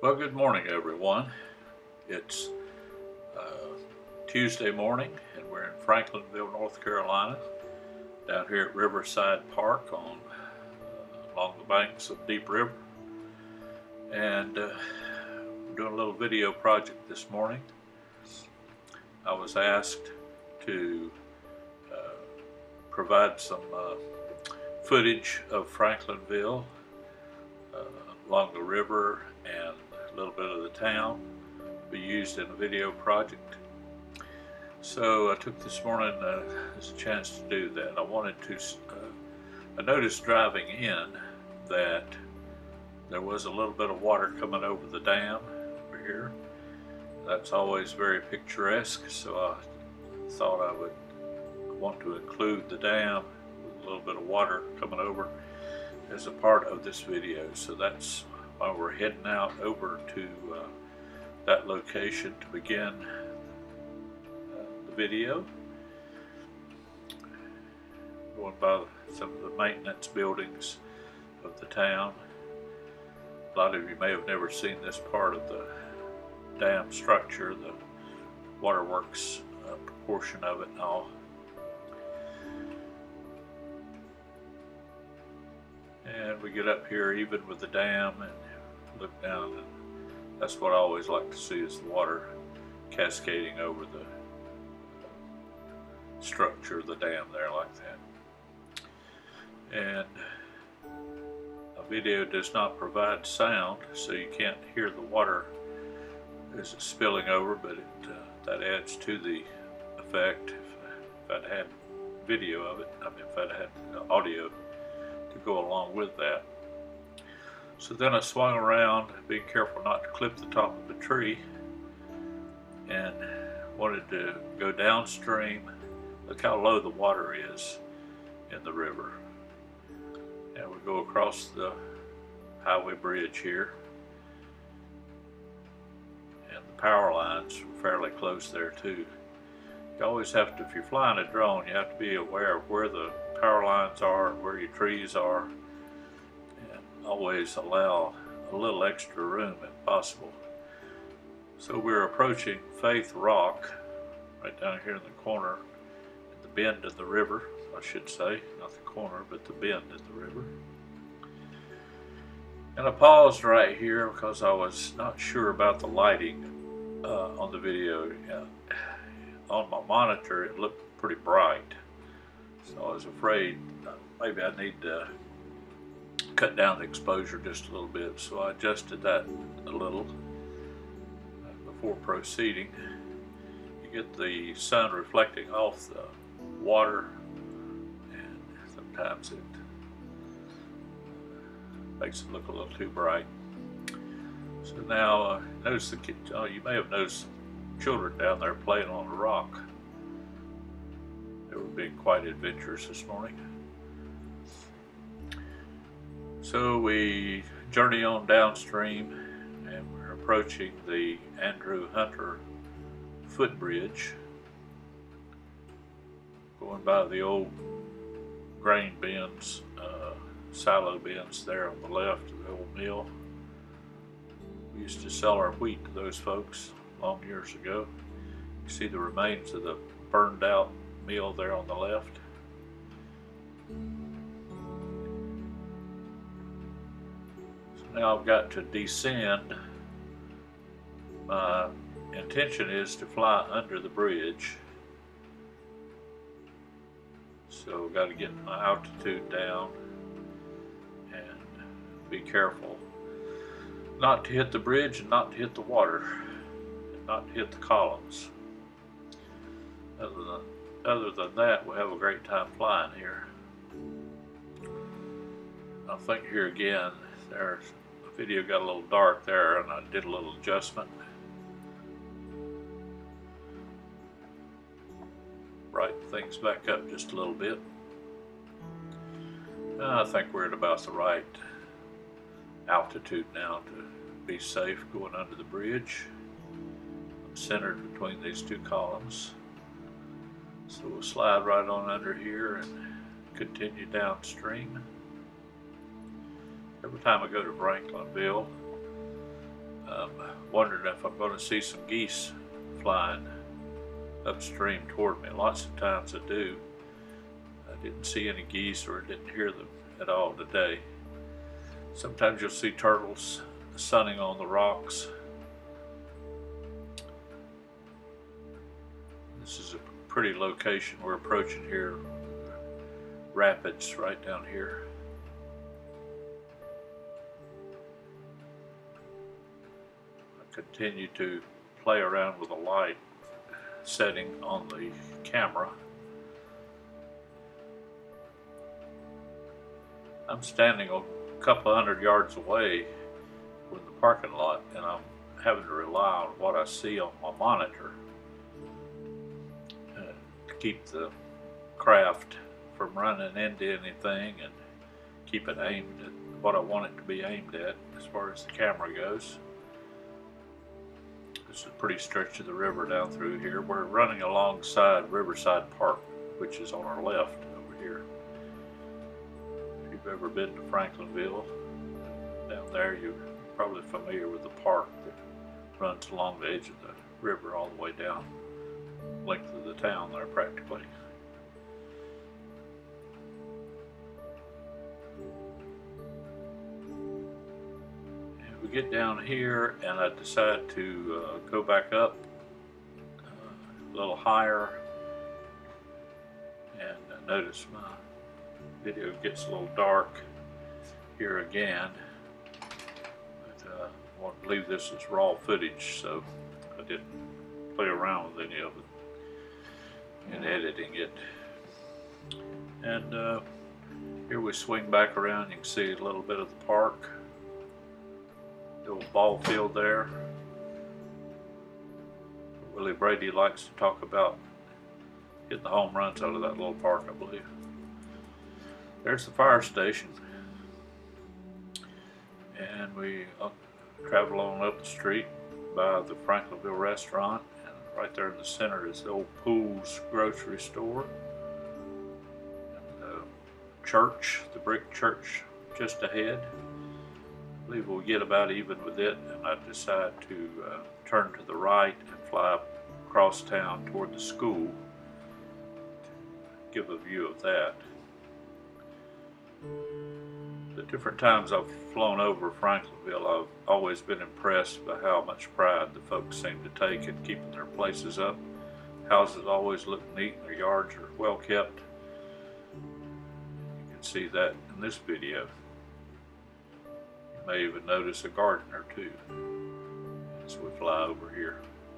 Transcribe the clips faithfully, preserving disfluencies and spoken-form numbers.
Well, good morning, everyone. It's uh, Tuesday morning, and we're in Franklinville, North Carolina, down here at Riverside Park on uh, along the banks of Deep River. And uh, we're doing a little video project this morning. I was asked to uh, provide some uh, footage of Franklinville uh, along the river and a little bit of the town to be used in a video project. So I took this morning uh, as a chance to do that. I wanted to, uh, I noticed driving in that there was a little bit of water coming over the dam over here. That's always very picturesque, so I thought I would want to include the dam with a little bit of water coming over as a part of this video. So that's why we're heading out over to uh, that location to begin uh, the video. Going by some of the maintenance buildings of the town. A lot of you may have never seen this part of the dam structure, the waterworks uh, portion of it and all. And we get up here even with the dam and look down, and that's what I always like to see, is the water cascading over the structure of the dam there like that. And a video does not provide sound, so you can't hear the water as it's spilling over, but it, uh, that adds to the effect. If, if I'd had video of it, I mean if I'd had audio to go along with that. So then I swung around, being careful not to clip the top of a tree, and wanted to go downstream. Look how low the water is in the river. And we go across the highway bridge here. And the power lines are fairly close there too. You always have to, if you're flying a drone, you have to be aware of where the power lines are, where your trees are, and always allow a little extra room if possible. So we're approaching Faith Rock, right down here in the corner, at the bend of the river, I should say, not the corner, but the bend of the river. And I paused right here because I was not sure about the lighting uh, on the video. Uh, on my monitor, it looked pretty bright. So I was afraid uh, maybe I need to cut down the exposure just a little bit. So I adjusted that a little uh, before proceeding. You get the sun reflecting off the water, and sometimes it makes it look a little too bright. So now uh, notice the kids. Oh, you may have noticed children down there playing on a rock. They were being quite adventurous this morning. So we journey on downstream, and we're approaching the Andrew Hunter footbridge, going by the old grain bins, uh, silo bins there on the left of the old mill. We used to sell our wheat to those folks long years ago. You see the remains of the burned out mill there on the left. So now I've got to descend. My intention is to fly under the bridge. So I've got to get my altitude down and be careful not to hit the bridge and not to hit the water and not to hit the columns. Other than Other than that, we'll have a great time flying here. I think here again, there's, the video got a little dark there, and I did a little adjustment. Brighten things back up just a little bit. And I think we're at about the right altitude now to be safe going under the bridge. I'm centered between these two columns. So we'll slide right on under here and continue downstream. Every time I go to Franklinville, Um, wondering if I'm going to see some geese flying upstream toward me. Lots of times I do. I didn't see any geese or didn't hear them at all today. Sometimes you'll see turtles sunning on the rocks. This is a pretty location we're approaching here. Rapids right down here. I continue to play around with the light setting on the camera. I'm standing a couple of hundred yards away from the parking lot, and I'm having to rely on what I see on my monitor uh, to keep the craft from running into anything and keep it aimed at what I want it to be aimed at as far as the camera goes. This is a pretty stretch of the river down through here. We're running alongside Riverside Park, which is on our left over here. If you've ever been to Franklinville, down there you're probably familiar with the park that runs along the edge of the river all the way down the length of the town there practically. We get down here and I decide to uh, go back up uh, a little higher, and uh, notice my video gets a little dark here again, but uh, I want to believe this is raw footage, so I didn't play around with any of it in editing it. And uh, here we swing back around. You can see a little bit of the park. The old ball field there. Willie Brady likes to talk about getting the home runs out of that little park, I believe. There's the fire station. And we uh, travel on up the street by the Franklinville restaurant, and right there in the center is the old Pools grocery store. And the church, the brick church just ahead. I believe we'll get about even with it, and I decide to uh, turn to the right and fly across town toward the school to give a view of that. The different times I've flown over Franklinville, I've always been impressed by how much pride the folks seem to take in keeping their places up. Houses always look neat and their yards are well kept. You can see that in this video. You may even notice a garden or two as we fly over here.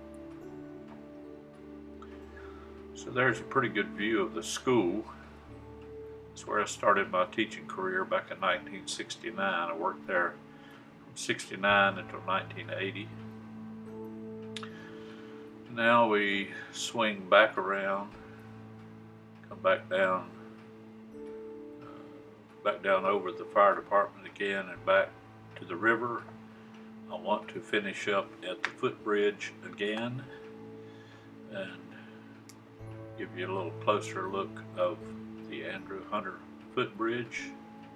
So there's a pretty good view of the school. It's where I started my teaching career back in nineteen sixty-nine. I worked there from sixty-nine until nineteen eighty. Now we swing back around, come back down, uh, back down over the fire department again and back to the river. I want to finish up at the footbridge again and give you a little closer look of the Andrew Hunter footbridge.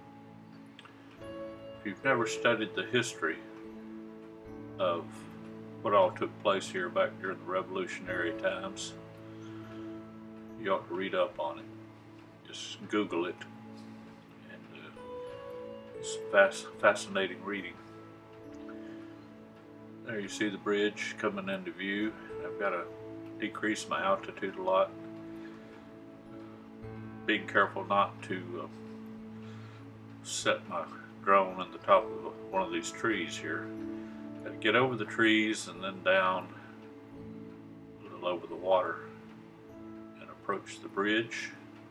If you've never studied the history of what all took place here back during the Revolutionary times, you ought to read up on it. Just Google it, and uh, it's fast, fascinating reading. There you see the bridge coming into view. I've got to decrease my altitude a lot. Being careful not to uh, set my drone on the top of one of these trees here. Got to get over the trees and then down a little over the water and approach the bridge.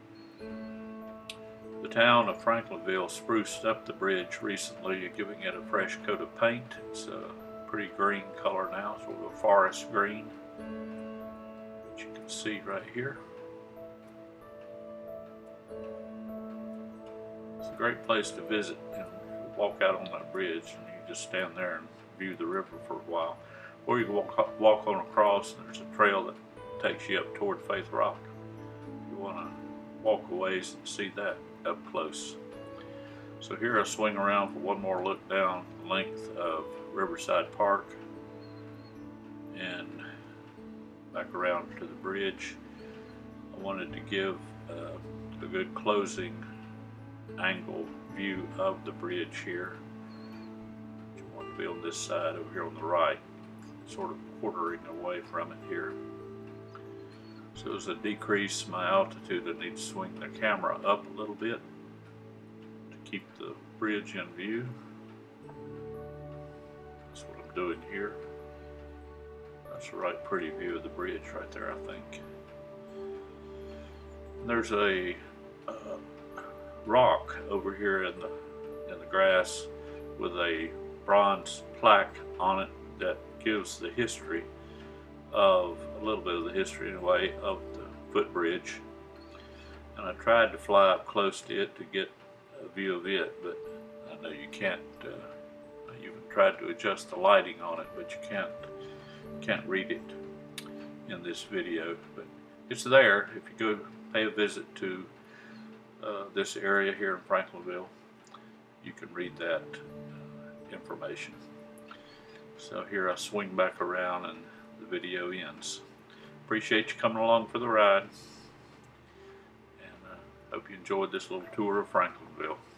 The town of Franklinville spruced up the bridge recently, giving it a fresh coat of paint. It's a pretty green color now, sort of a forest green, which you can see right here. It's a great place to visit and walk out on that bridge, and you just stand there and view the river for a while. Or you can walk, walk on across, and there's a trail that takes you up toward Faith Rock. You want to walk a ways and see that up close. So here I swing around for one more look down the length of Riverside Park and back around to the bridge. I wanted to give uh, a good closing angle view of the bridge here. You want to be on this side over here on the right, sort of quartering away from it here. So as I decrease my altitude, I need to swing the camera up a little bit to keep the bridge in view. That's what I'm doing here. That's a right pretty view of the bridge right there, I think. And there's a uh, rock over here in the in the grass with a bronze plaque on it that gives the history of a little bit of the history anyway of the footbridge. And I tried to fly up close to it to get a view of it, but I know you can't. Uh, you can try to adjust the lighting on it, but you can't can't read it in this video. But it's there if you go pay a visit to uh, this area here in Franklinville. You can read that uh, information. So here I swing back around and the video ends. Appreciate you coming along for the ride, and uh, hope you enjoyed this little tour of Franklinville.